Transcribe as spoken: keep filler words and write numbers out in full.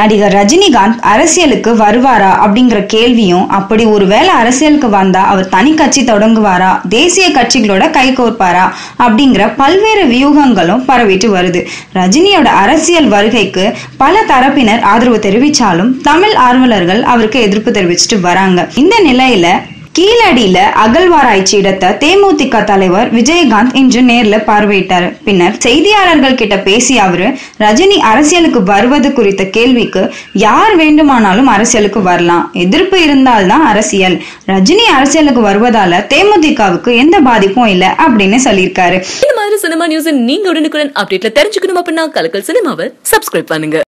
நடிகர் ரஜினிகாந்த் அரசியலுக்கு வருவாரா அப்படிங்கிற கேள்வியும், அப்படி ஒருவேளை அரசியலுக்கு வந்தா அவர் தனி கட்சி தொடங்குவாரா, தேசிய கட்சிகளோட கை கோர்ப்பாரா அப்படிங்கிற பல்வேறு வியூகங்களும் பரவிட்டு வருது. ரஜினியோட அரசியல் வருகைக்கு பல தரப்பினர் ஆதரவு தெரிவிச்சாலும் தமிழ் ஆர்வலர்கள் அவருக்கு எதிர்ப்பு தெரிவிச்சுட்டு வராங்க. இந்த நிலையில கீழடியில அகழ்வாராய்ச்சி இடத்தை தேமுதிக தலைவர் விஜயகாந்த் இன்று நேர்ல பார்வையிட்டாரு. பின்னர் செய்தியாளர்கள் கிட்ட பேசிய அவரு, ரஜினி அரசியலுக்கு வருவது குறித்த கேள்விக்கு யார் வேண்டுமானாலும் அரசியலுக்கு வரலாம், எதிர்ப்பு இருந்தால்தான் அரசியல், ரஜினி அரசியலுக்கு வருவதால தேமுதிகவுக்கு எந்த பாதிப்பும் இல்ல அப்படின்னு சொல்லியிருக்காரு. இந்த மாதிரி சினிமா நியூஸ் நீங்க உடனுக்குடன் அப்டேட்ல தெரிஞ்சுக்கணும் அப்படின்னா கலக்கல் சினிமாவை சப்ஸ்கிரைப் பண்ணுங்க.